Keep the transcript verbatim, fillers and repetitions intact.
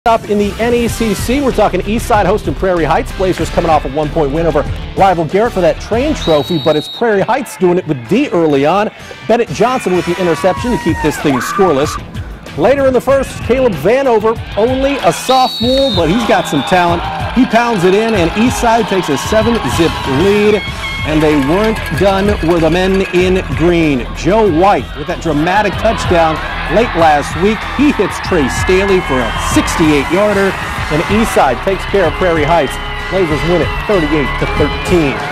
Up in the N E C C, we're talking Eastside hosting Prairie Heights. Blazers coming off a one-point win over rival Garrett for that train trophy, but it's Prairie Heights doing it with D early on. Bennett Johnson with the interception to keep this thing scoreless. Later in the first, Caleb Vanover, only a sophomore, but he's got some talent. He pounds it in, and Eastside takes a seven-zip lead. And they weren't done with the men in green. Joe White with that dramatic touchdown late last week. He hits Trey Staley for a sixty-eight yarder, and Eastside takes care of Prairie Heights. Blazers win it thirty-eight to thirteen.